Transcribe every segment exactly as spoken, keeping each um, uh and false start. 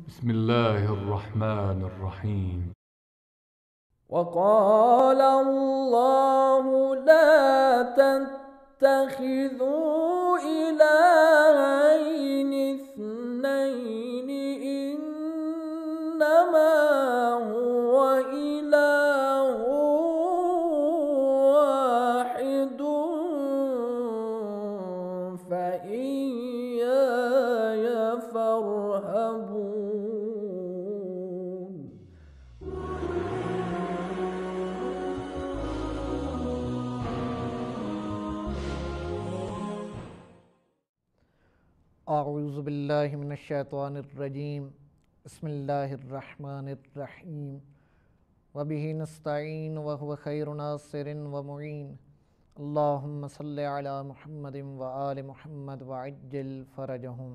बिस्मिल्लाहिर्रहमानिर्रहीम। वक़ाल अल्लाहु ला तत्तखिज़ू इलाहैनि इस्नैनि इन्नमा हुवा इलाहुन वाहिदुन फ़इय्याय फ़ारहबून। अऊज़ु बिल्लाहि मिनश्शैतानिर्रजीम। बिस्मिल्लाहिर्रहमानिर्रहीम। वबिही नस्तईन व हुवा खैरु नासिरिन व मुईन। अल्लाहुम्मा सल्लि अला मुहम्मदिन व आलि मुहम्मद व अज्जिल फरजहुम।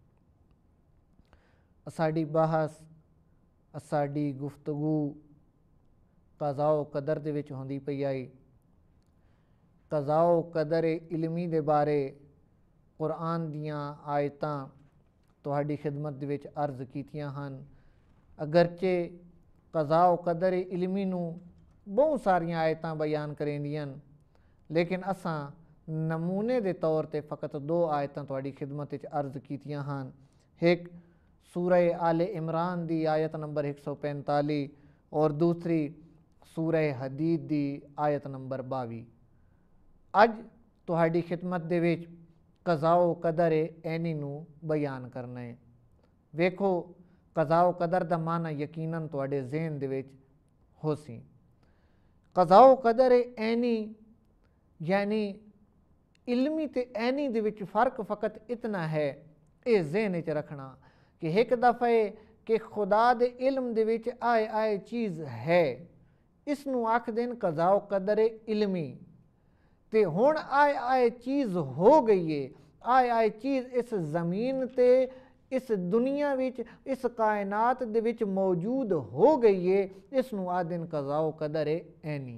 असाडी बहस असाडी गुफ्तगू कज़ा व कदर दे विच होंदी पई आई। कज़ा व कदर इल्मी दे बारे कुरान दियां आयतां तुहाडी खिदमत दे विच अर्ज़ कीतियां हन। अगरचे कज़ा व कदर इल्मी नूं बहुत सारियां आयतां बयान करेंदियां, लेकिन असां नमूने दे तौर ते फ़कत दो आयतां तुहाडी खिदमत विच अर्ज़ कीतियां हन। एक सूरह आले इमरान दी आयत नंबर एक सौ पैंताली और दूसरी सूरह हदीद दी आयत नंबर बावी। अज तुहाडी खिदमत दे विच कज़ा व कदर ऐनी नूं बयान करना है। वेखो कज़ा व कदर दा माना यकीनन तुहाडे ज़हन दे विच होसी। कज़ा व कदर ऐनी यानी इल्मी ते ऐनी दे विच फ़र्क फ़कत इतना है, ये ज़हन च रखना कि एक दफ़े कि खुदा दे इल्म दे विच आए आए चीज़ है, इसनूं आखदे न कज़ा व कदर इल्मी। ते हुण आए आए चीज़ हो गई है, आए आए चीज़ इस ज़मीन ते इस दुनिया विच इस कायनात दे विच मौजूद हो गई है, इसनूं आखदे न कज़ा व कदर ऐनी।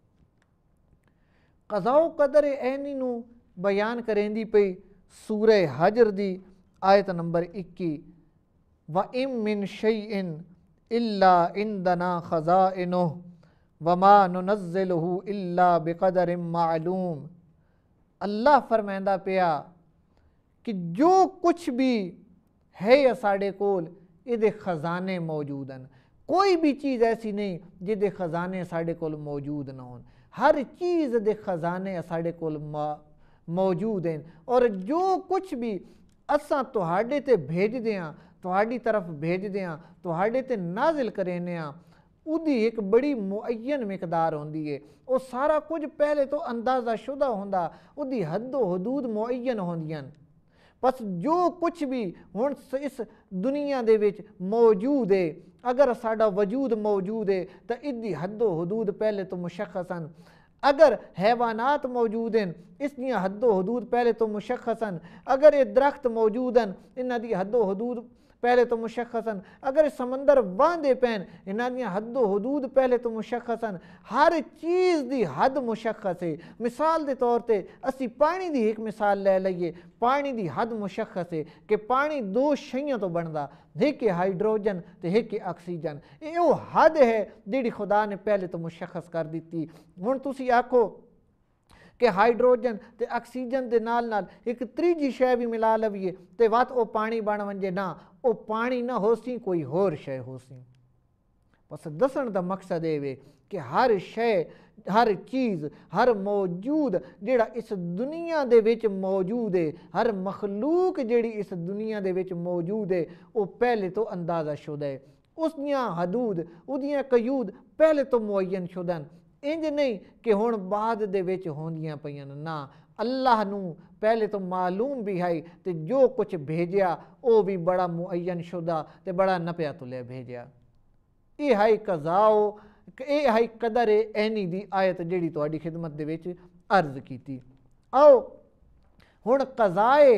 कज़ा व कदर ऐनी नूं बयान करेंदी पई सूरह हजर दी आयत नंबर इक्की। व इम मिन शैइन इल्ला इंदना खज़ाइनुहु वमा नुनज़्ज़िलुहु इल्ला बिक़दरिन मालूम। अल्लाह फरमांदा पिया कि जो कुछ भी है या साढ़े कोल इहदे खजाने मौजूद हैं। कोई भी चीज़ ऐसी नहीं जिहदे खजाने साढ़े कोल मौजूद ना होन। हर चीज़ दे खजाने साढ़े कोल मौजूद हैं और जो कुछ भी असां तुहाडे ते भेजदे हां, तुहाडी तरफ भेजदे हां, तुहाडे ते नाजिल करेने हां, उदी एक बड़ी मुअय्यन मिकदार होंदी है। वो सारा कुछ पहले तो अंदाज़ा शुदा होंदा, उदी हद्दो हदूद मुअय्यन होंदियां। बस जो कुछ भी हुण इस दुनिया दे विच मौजूद है, अगर साडा वजूद मौजूद है तो इदी हद्दो हदूद पहले तो मुशख्खस हन। अगर हैवानात मौजूद हैं, इसदियां हद्दो हदूद पहले तो मुशख्खस हन। अगर ये दरख्त मौजूद हैं, इन्हां दी हद्दो हदूद पहले तो मुशख्खस हन। अगर समंदर वांदे पैन, इन्हां दियां हद्दो हदूद पहले तो मुशख्खस हन। हर चीज़ दी हद मुशख्खस है। मिसाल के तौर पर असी पानी की एक मिसाल लै लईए, पानी की हद मुशख्खस है कि पानी दो शैयां तो बनता, एक हाइड्रोजन तो एक ऑक्सीजन। ये वो हद है जिहड़ी खुदा ने पहले तो मुशख्खस कर दी। हुण तुसी आखो कि हाइड्रोजन ते ऑक्सीजन के नाल नाल एक त्रीजी शै भी मिला लवीए तो वत वो पानी बन वंजे, ना वो पानी ना होसी, कोई होर शै होसी। बस दसन का मकसद ये कि हर शै, हर चीज़, हर मौजूद जिहड़ा इस दुनिया दे विच मौजूद है, हर मखलूक जिहड़ी इस दुनिया दे विच मौजूद है, वो पहले तो अंदाज़ा शुदा है। उसदियां हदूद, उदियां कयूद पहले तो मुअय्यन शुदा हैं। इंज नहीं कि हुण बाद दे विच होंदियां पईयां ना। अल्लाह नूं पहले तो मालूम भी है तो जो कुछ भेजा वो भी बड़ा मुअय्यन शुदा ते बड़ा नपिया तुलिया भेजा। ये है कज़ाओ, ये है कदर ऐनी दी आयत जिहड़ी तुहाडी खिदमत दे विच अर्ज़ कीती। आओ हुण कज़ाए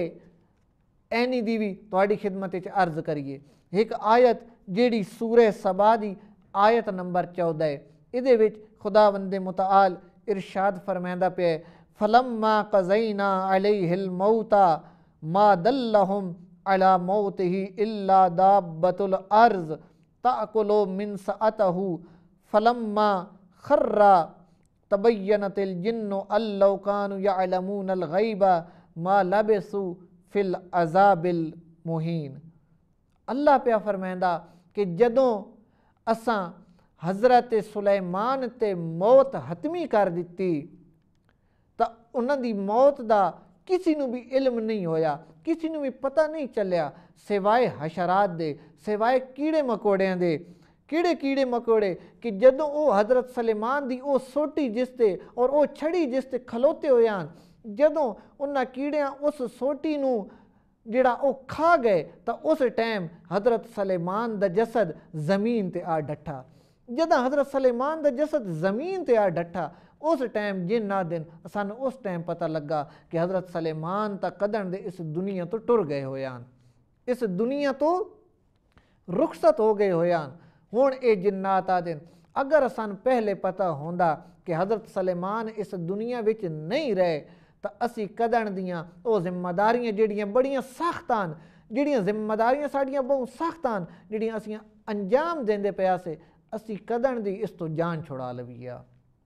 ऐनी दी भी तुहाडी खिदमत विच अर्ज़ करिए। एक आयत जिहड़ी सूरह सबा दी आयत नंबर चौदह है, इहदे विच खुदावंदे मुतआल इरशाद फरमांदा पिया, फलम्मा क़ज़ैना अलैहिल मौता मा दल्लहुम अला मौतिही इल्ला दाब्बतुल अर्ज़ ताकुलु मिन सअतहु फलम्मा खर्रा तबय्यनतिल जिन्नु अल्लौ कानु यअलमूनल गैबा मा लबिसु फिल अज़ाबिल मुहीन। अल्लाह पिया फरमाइंदा कि जदों असां हज़रत सुलैमान ते मौत हतमी कर दिती तो उन्हां दी मौत दा किसी नूं भी इल्म नहीं होया, किसी नूं भी पता नहीं चलिया सिवाए हशरात दे, सिवाए कीड़े मकोड़ियां दे। कीड़े कीड़े मकोड़े कि जदों वो हज़रत सुलैमान दी वो सोटी जिस ते और वो छड़ी जिस ते खलोते होए हन, जदों उन्हां कीड़ियां उस सोटी नूं जिहड़ा वो खा गए तो उस टाइम हज़रत सुलैमान दा जसद ज़मीन ते आ डट्ठा। जदों हज़रत सुलैमान दा जसद ज़मीन ते आ डट्ठा उस टाइम जिन ना दिन सानू उस टाइम पता लगा कि हज़रत सुलैमान तां कदण दे इस दुनिया तो टुर गए होए हन, इस दुनिया तो रुखसत हो गए होए हन। हुण ये जिन्नात आदन अगर सानू पहले पता होंदा कि हज़रत सुलैमान इस दुनिया विच नहीं रहे तो असी कदण दियां वो जिम्मेदारियां जिहड़ियां बड़ियां सख्त हन, जिहड़ियां जिम्मेदारियां साडियां बहुत सख्त हन, जिहड़ियां असीं अंजाम देंदे पिया से असी कदण दी इस तो जान छुड़ा लवीआ।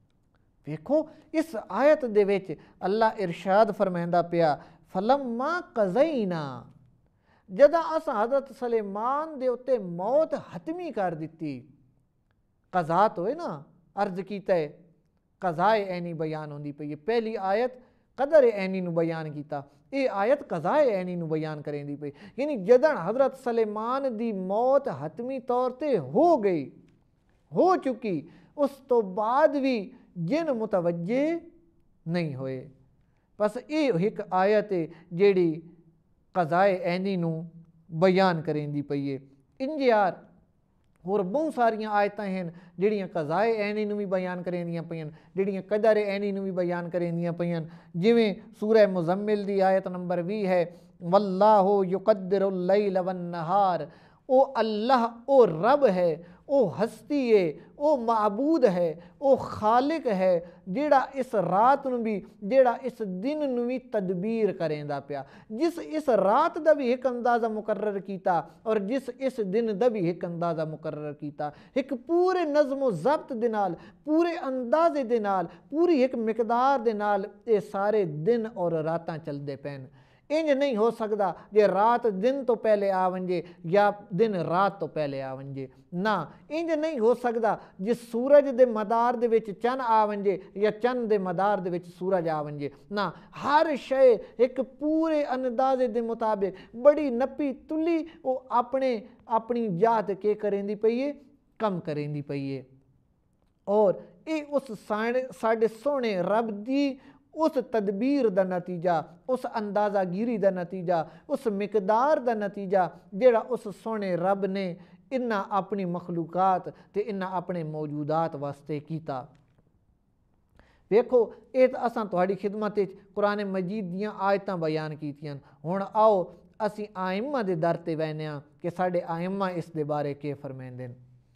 देखो इस आयत दे विच अल्लाह इरशाद फरमाइंदा पिया फलम्मा कज़ैना, जदा अस हज़रत सुलैमान दे उत्ते मौत हतमी कर दिती। कज़ा तो है ना अर्ज कीता है, कज़ाए ऐनी बयान होंदी पई है। पहली आयत कदर ऐनी नू बयान किया, ये आयत कज़ाए ऐनी नू बयान करेंदी पई, यानी जदन हज़रत सुलैमान दी मौत हतमी तौर ते हो गई, हो चुकी, उस तो बाद भी जिन मुतवज्जे नहीं होए। बस ये एक आयत है जेड़ी कज़ाए ऐनी नू बयान करेंदी पई है। इंज यार होर बहुत सारियां आयतां हैं जिहड़ियां कज़ाए ऐनी नू भी बयान करेंदियां पईयां, जिहड़ियां कदर ऐनी नू भी बयान करेंदियां पईयां। जिवें सूरह मुज़म्मिल दी आयत नंबर बीस है, वल्लाहु युक़द्दिरुल लैल वन नहार, ओ अल्लाह ओ रब है, ओ हस्ती है, ओ माबूद है, ओ खालिक है जिहड़ा इस रात नूं भी जिहड़ा इस दिन नूं भी तदबीर करेंदा पिया, जिस इस रात दा भी एक अंदाज़ा मुकर्रर कीता और जिस इस दिन दा भी एक अंदाज़ा मुकर्रर कीता, एक पूरे नज़्म ज़ब्त दे नाल, पूरे अंदाजे दे नाल, पूरी एक मिकदार दे नाल ये सारे दिन और रातां चलदे पैन। इंज नहीं हो सकता जे रात दिन तो पहले आ वंजे या दिन रात तो पहले आ वंजे, ना इंज नहीं हो सकता जे सूरज दे मदार दे विच चन आ वंजे या चन दे मदार दे विच सूरज आ वंजे, ना हर शय एक पूरे अंदाजे दे मुताबिक बड़ी नपी तुली वो अपने अपनी जात के करेंदी पई है, कम करेंदी पई है। और ये उस साढ़े सोने रब दी उस तदबीर दा नतीजा, उस अंदाज़ा गिरी दा नतीजा, उस मिकदार दा नतीजा जेड़ा उस सोने रब ने इन्ना अपनी मखलूकात ते इन्ना अपने मौजूदात वास्ते कीता। देखो ये तो असां तुहाड़ी खिदमत कुरान मजीद दियां आयतां बयान कीतियां। हुण आओ असी आइम्मा दे दर ते वहने आ कि साडे आइम्मा इस दे बारे के फरमाइंदे।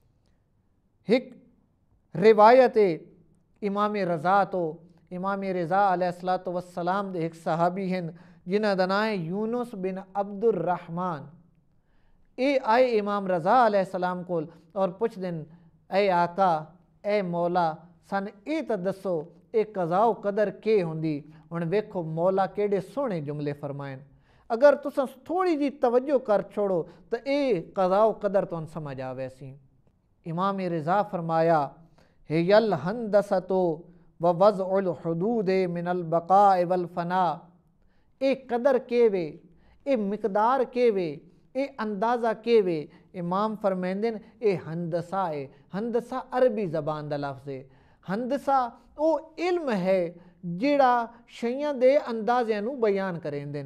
एक रिवायत इमाम रज़ा तो इमाम रज़ा अलैहिस्सलातु वस्सलाम दे एक सहाबी हैं जिन्हां दा नाम है यूनुस बिन अब्दुर रहमान। ये आए इमाम रज़ा अलैहिस्सलाम कोल और पुछ दिन ए आका ए मौला सन ये तो दसो ये कज़ाओ कदर के होंदी। हुण वेखो मौला केड़े सोहणे जुमले फरमाएन, अगर तुसां थोड़ी जी तवज्जो कर छोड़ो तो ये कज़ाओ कदर तुहानूं समझ आवे सी। इमाम रज़ा फरमाया हे यल हंदसतो व वज़उल हुदूद मिनल बक़ा वल फ़ना, ए कदर के वे, ए मिकदार के वे, ए अंदाज़ा के वे। इमाम फरमाइंदे ए हंदसा है, हंदसा अरबी ज़बान दा लफ्ज़ है। हंदसा वो इल्म है जिहड़ा शैयां दे अंदाज़ियां नूं बयान करेंदे।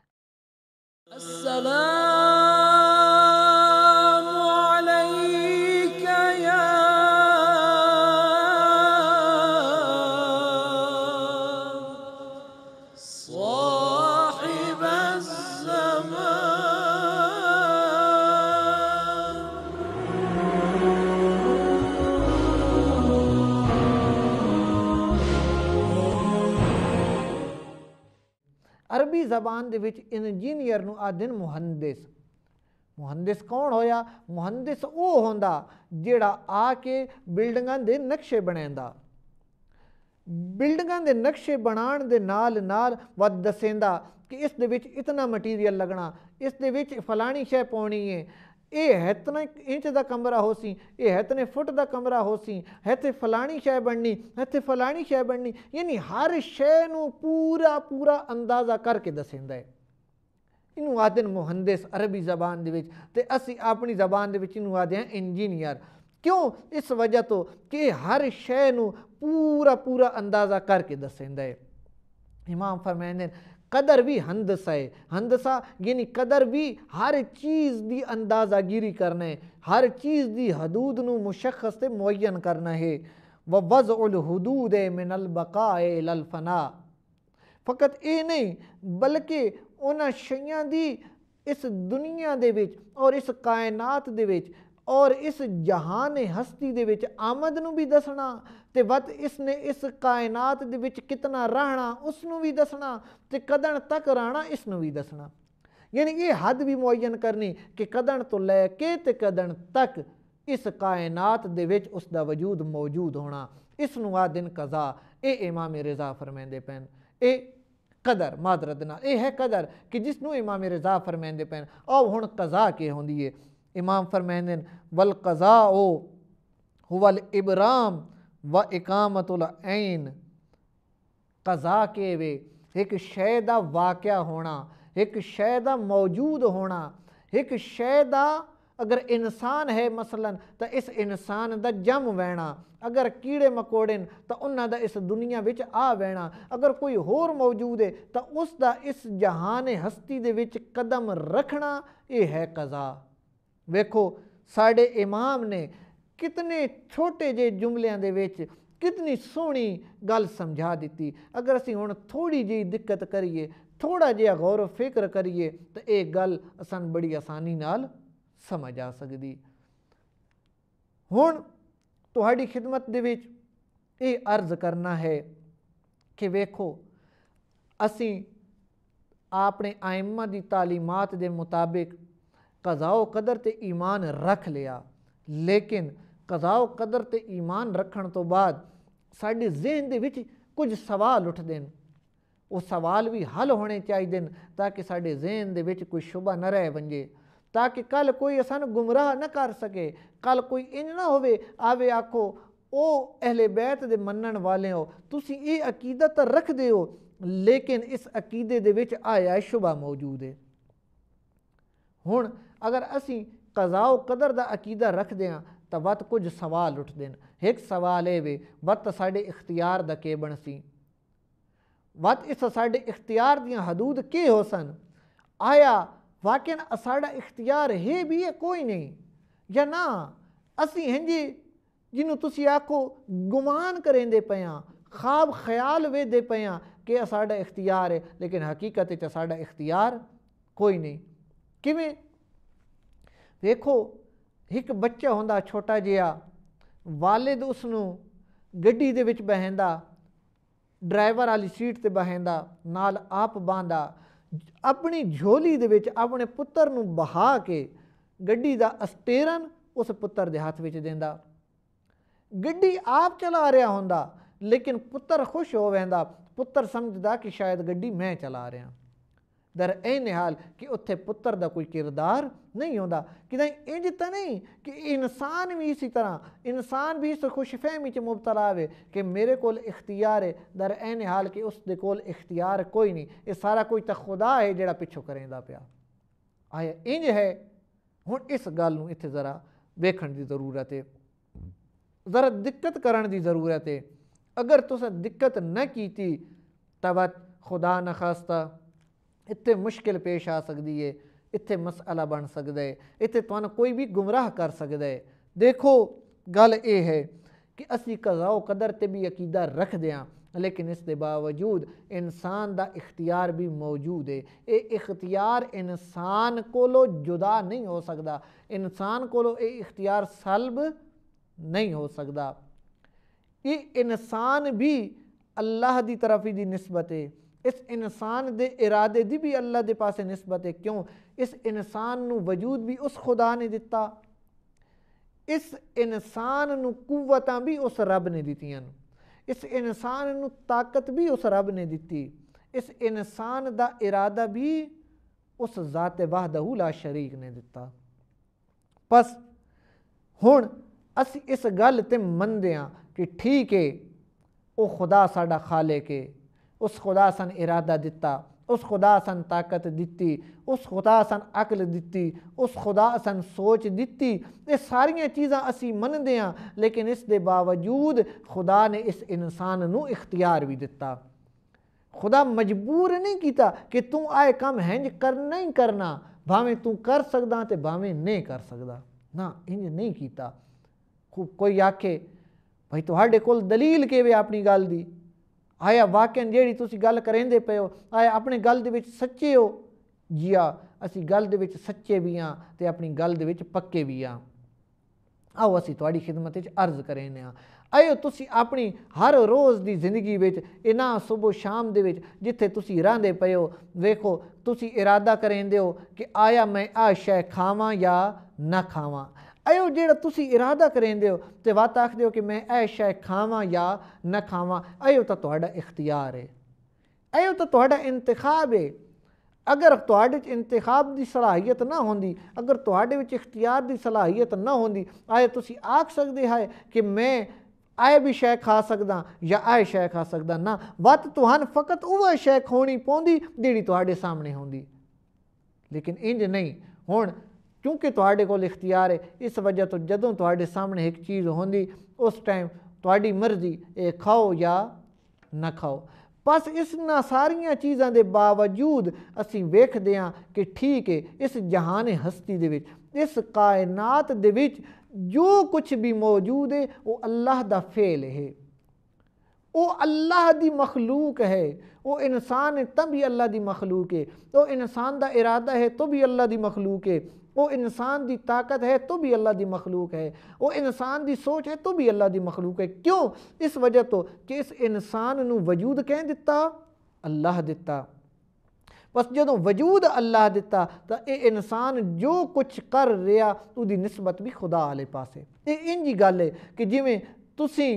अस्सलामु अलैका या अरबी ਜ਼ਬਾਨ ਦੇ ਵਿੱਚ ਇੰਜੀਨੀਅਰ ਨੂੰ ਆਖਦੇ ਨੇ ਮੁਹੰਦਿਸ। ਮੁਹੰਦਿਸ ਕੌਣ ਹੋਇਆ? ਮੁਹੰਦਿਸ ਉਹ ਹੁੰਦਾ ਜਿਹੜਾ ਆ ਕੇ ਬਿਲਡਿੰਗਾਂ ਦੇ ਨਕਸ਼ੇ ਬਣਾਉਂਦਾ, ਬਿਲਡਿੰਗਾਂ ਦੇ ਨਕਸ਼ੇ ਬਣਾਉਣ ਦੇ ਨਾਲ ਨਾਲ ਵੱਧ ਦੱਸੇਂਦਾ ਕਿ ਇਸ ਦੇ ਵਿੱਚ ਇਤਨਾ ਮਟੀਰੀਅਲ ਲੱਗਣਾ, ਇਸ ਦੇ ਵਿੱਚ ਫਲਾਣੀ ਸ਼ੈ ਪਾਉਣੀ ਹੈ, ਇਹ ਇਤਨਾ ਇੰਚ ਦਾ ਕਮਰਾ ਹੋ ਸੀ, ਇਹ ਇਤਨੇ ਫੁੱਟ ਦਾ ਕਮਰਾ ਹੋ ਸੀ, ਇੱਥੇ ਫਲਾਣੀ ਸ਼ੈ ਬਣਨੀ, ਇੱਥੇ ਫਲਾਣੀ ਸ਼ੈ ਬਣਨੀ। ਯਾਨੀ ਹਰ ਸ਼ੈ ਨੂੰ ਪੂਰਾ ਪੂਰਾ ਅੰਦਾਜ਼ਾ ਕਰਕੇ ਦੱਸੇਂਦਾ ਹੈ। ਇਹਨੂੰ ਆਖਦੇ ਨੇ ਮੁਹੰਦਿਸ ਅਰਬੀ ਜ਼ਬਾਨ ਦੇ ਵਿੱਚ, ਅਤੇ ਅਸੀਂ ਆਪਣੀ ਜ਼ਬਾਨ ਦੇ ਵਿੱਚ ਇਹਨੂੰ ਆਖਦੇ ਹਾਂ ਇੰਜੀਨੀਅਰ। ਕਿਉਂ? ਇਸ ਵਜ੍ਹਾ ਤੋਂ ਕਿ ਹਰ ਸ਼ੈ ਨੂੰ ਪੂਰਾ ਪੂਰਾ ਅੰਦਾਜ਼ਾ ਕਰਕੇ ਦੱਸੇਂਦਾ ਹੈ। ਇਮਾਮ ਫਰਮਾਉਂਦੇ ਨੇ कदर भी हंदसा है। हंदसा यानी कदर भी हर चीज़ की अंदाज़ागिरी करना है, हर चीज़ की हदूद नू मुशख्खस ते मुअय्यन करना है। व वज़उल हुदूद मिनल बक़ाए इलल फ़ना। फ़कत ये नहीं बल्कि उन्हां शैयां दी इस दुनिया दे विच और इस कायनात दे विच और इस जहान हस्ती दे विच आमद नू भी दसना, ते वत इसने इस कायनात दे विच कितना रहना उसनू भी दसना, ते कदन तक रहना इसनू भी दसना। यानी ये हद भी मुअय्यन करनी कि कदन तो लैके ते कदन तक इस कायनात दे विच उसदा वजूद मौजूद होना। इसनू आ दिन कज़ा। ये इमाम रिज़ा फरमांदे पैन, ये कदर मादरत नाल ये है कदर कि जिसनू इमाम रिज़ा फरमांदे पैन। आओ हुण कज़ा के होंदी है। इमाम फरमांदे वल कज़ा ओ हुवल इबराम व इकामतुल ऐन। कज़ा के वे एक शै दा वाक़या होना, एक शै दा मौजूद होना, एक शै दा अगर इंसान है मसलन तो इस इंसान दा जम वैना, अगर कीड़े मकोड़े तो उन्हां दा इस दुनिया विच आ वैना, अगर कोई होर मौजूद है तो उसका इस जहान हस्ती दे विच कदम रखना, ये है कज़ा। वेखो साडे इमाम ने कितने छोटे जे जुमलियां दे विच कितनी सोहनी गल समझा दी। अगर असीं हुण थोड़ी जी दिक्कत करिए, थोड़ा जिहा गौर फिक्र करिए तो ये गल असन बड़ी आसानी नाल समझ आ सकदी। हुण तुहाडी खिदमत दे विच ये अर्ज करना है कि वेखो असीं अपने आइम्मा दी तालीमात दे मुताबिक कज़ाओ कदर ते ईमान रख लिया, लेकिन कज़ाओ कदर ते ईमान रखण तो बाद साडे ज़हन दे विच कुछ सवाल उठदे हैं। वो सवाल भी हल होने चाहिए ताकि साडे ज़हन दे विच कोई शुबा न रह वंजे, ताकि कल कोई असन गुमराह न कर सके। कल कोई इंज ना होवे आवे आखो ओ अहले बैत दे मनण वाले हो, तुसी ये अकीदा तो रखदे हो लेकिन इस अकीदे दे विच आया शुबा मौजूद है। हुण अगर असी कज़ाओ कदर दा अकीदा रखदे हां तो वत कुछ सवाल उठदे हैं। एक सवाल ये वे वत साडे इख्तियार दा के बनसी, वत इस साडे इख्तियार दियां हदूद के हो सन, आया वाकई साडा इख्तियार है भी है कोई नहीं, या ना असी हंजी जिन्हों तुसी आखो गुमान करेंदे पे हां, ख्वाब ख्याल वेदे पे हां कि साडा इख्तियार है, लेकिन हकीकत च साडा इख्तियार कोई नहीं। किवें? देखो एक बच्चा होंदा छोटा जिहा, वालिद उसनू गड्डी दे विच बहंदा, ड्राइवर वाली सीट ते बहंदा, नाल आप बांदा, अपनी झोली दे विच अपने पुत्तर नू बहा के गड्डी दा स्टेरन उस पुत्तर दे हाथ विच देंदा। गड्डी आप चला रहा होंदा लेकिन पुत्तर खुश हो वैंदा, पुत्तर समझदा कि शायद गड्डी मैं चला रहा। दर एन हाल कि उत्थे पुत्तर दा कोई किरदार नहीं होंदा। कि नहीं इंज तो नहीं कि इंसान भी इसी तरह, इंसान भी इस खुशफहमी च मुबतला है कि मेरे कोल इख्तियार है, दर एन हाल कि उस दे कोल इख्तियार कोई नहीं, ये सारा कोई तो खुदा है जिहड़ा पिछों करेंदा पिया। आया इंज है। हुण इस गल नूं इत्थे ज़रा वेखण दी ज़रूरत है, ज़रा दिक्कत करन दी ज़रूरत है। अगर तुसां दिक्कत न कीती तां खुदा न खास्ता इत्थे मुश्किल पेश आ सकती है, इत्थे मसला बन सकता है, इत्थे तुहानूं कोई भी गुमराह कर सकता है। देखो गल ये है कि असी कज़ाओ कदर ते भी अकीदा रखदे हां, लेकिन इस दे बावजूद इंसान दा इख्तियार भी मौजूद है। ये इख्तियार इंसान कोलों जुदा नहीं हो सकता, इंसान कोलों ये इख्तियार सल्ब नहीं हो सकता। ये इंसान भी अल्लाह दी तरफ ही दी निस्बत है, इस इंसान दे इरादे दी भी अल्लाह दे पासे निस्बत है। क्यों? इस इंसान नू वजूद भी उस खुदा ने दिता, इस इंसान नू कुव्वतां भी उस रब ने दित्तियां, इस इंसान नू ताकत भी उस रब ने दिती, इस इंसान दा इरादा भी उस ज़ात वहदहू ला शरीक ने दिता। बस हुण असी इस गल ते मनदे हां कि ठीक है वो खुदा साडा खालिक है, उस खुदा सन इरादा दिता, उस खुदा सन ताकत दिती, उस खुदा सन अकल दिती, उस खुदा सन सोच दिती। ये सारियां चीज़ां असी मनदे हां, लेकिन इस दे बावजूद खुदा ने इस इंसान नू इख्तियार भी दिता। खुदा मजबूर नहीं किया कि तू आए काम हैंज करना ही करना, भावें तू कर सकदा ते भावें नहीं कर सकदा, ना इंज नहीं किया। कोई आखे भाई तुहाडे कोल दलील केवे अपनी गल दी, आया वाकई जेड़ी तुसी गल करेंदे पे हो, आया अपने गल दे विच सच्चे हो? जी आ, असी गल दे विच सच्चे भी हाँ ते अपनी गल दे विच पक्के भी हाँ। आओ असी तुहाडी खिदमत विच अर्ज करेने हाँ। आयो तुसी अपनी हर रोज़ दी जिंदगी विच इन्हां सुबह शाम दे विच जिथे तुसी रहंदे पे हो, वेखो तुसी इरादा करेंदे हो कि आया मैं आ शै खावां या ना खावां। आयो जेड़ा तुसी इरादा करेंदे हो ते वत आखदे हो कि मैं ऐ शै खावां या न खावां, आयो तो तुहाडा इख्तियार है, आयो तो तुहाडा इंतखाब है। अगर तुहाडे च इंतखाब की सलाहियत ना होंदी, अगर तुहाडे विच इख्तियार की सलाहियत ना होंदी, आए तुसी आख सकदे है कि मैं आए भी शै खा सकदा या आए शै खा सकदा ना, वत तुहान फकत उह शै खोनी पौंदी जिहड़ी तुहाडे सामने होंदी। लेकिन इंज नहीं, हुण क्योंकि तुहाडे कोल इख्तियार है, इस वजह तो जदों तुहाडे सामने एक चीज़ होंदी उस टाइम तुहाडी मर्जी ये खाओ या ना खाओ। बस इन्हां सारियां चीज़ां दे बावजूद असीं वेखदे हां कि ठीक है इस जहान हस्ती दे विच, इस कायनात दे विच जो कुछ भी मौजूद है वो अल्लाह दा फेल है, वो अल्लाह दी मखलूक है। वो इंसान है तब भी अल्लाह दी मखलूक है, वो इंसान दा इरादा है तो भी अल्लाह दी मखलूक है, वो इंसान दी ताकत है तो भी अल्लाह दी मखलूक है, वो इंसान दी सोच है तो भी अल्लाह दी मखलूक है। क्यों? इस वजह तो कि इस इंसान नू वजूद कैं दिता? अल्लाह दिता। बस जदों वजूद अल्लाह दिता तो ये इंसान जो कुछ कर रहा उसकी निस्बत भी खुदा आले पासे। ये इंज गल है कि जिमें तुसी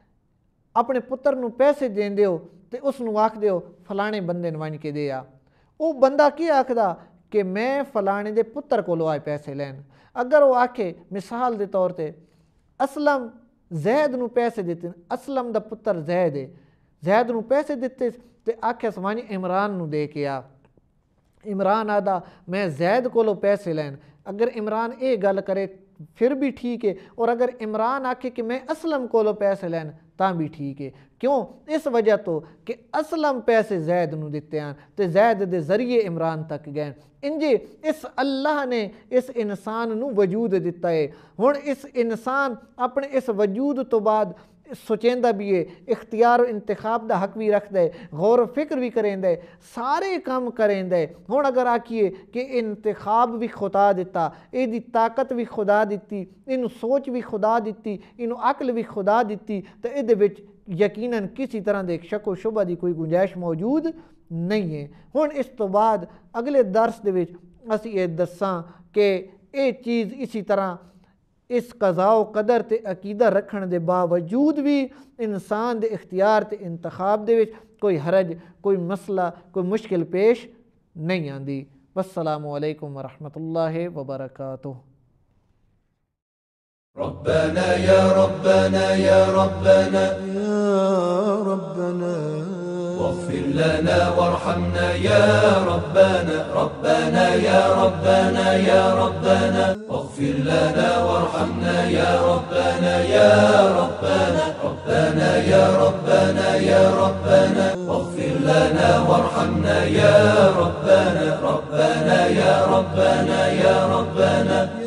अपने पुत्र नू पैसे देंदे हो तो उसनू आखदे हो फलाने बंदे नू वंज के दे आ, वो बंदा की आखदा कि मैं फलाने दे पुत्र कोलों आए पैसे लैन। अगर वो आखे मिसाल के तौर पर असलम जैद नू पैसे दिते, असलम दा पुत्र जैद है, जैद नू पैसे दिते तो आखे सवानी इमरान नू दे के आ, इमरान आदा मैं जैद कोलों पैसे लैन। अगर इमरान ये गल करे फिर भी ठीक है, और अगर इमरान आखे कि मैं असलम कोलों पैसे लैन तां भी ठीक है। क्यों? इस वजह तो कि असलम पैसे जैद नू दिते हैं तो जैद दे जरिए इमरान तक गए। इंजे इस अल्लाह ने इस इंसान नू वजूद दिता है। हुण इस इंसान अपने इस वजूद तो बाद सोचेंदा भी है, इख्तियार इंतखाब दा हक भी रखता है, गौर फिक्र भी करेंदा है, सारे काम करेंदा है। हुण अगर आखिए कि इंतखाब भी खुदा दिता, इहदी ताकत भी खुदा दिती, इनू सोच भी खुदा दिती, इनू अकल भी खुदा दिती, तो इहदे विच यकीनन किसी तरह के शक व शुबा की कोई गुंजाइश मौजूद नहीं है। हुण इस तो बाद अगले दर्स दे विच असीं ये दस्सां कि ये चीज़ इसी तरह इस कज़ाओ कदर ते अकीदा रखने के बावजूद भी इंसान के इख्तियार ते इंतखाब दे विच कोई हरज, कोई मसला, कोई मुश्किल पेश नहीं आती। वस्सलामु अलैकुम वरहमतुल्लाहि वबरकातुहू। रब्बना या रब्बना या रब्बना या रब्बना वाग़फिर लना वरहमना या रब्बना रब्बना या रब्बना या रब्बना वाग़फिर लना वरहमना या रब्बना या रब्बना रब्बना या रब्बना या रब्बना वाग़फिर लना वरहमना या रब्बना रब्बना या रब्बना या रब्बना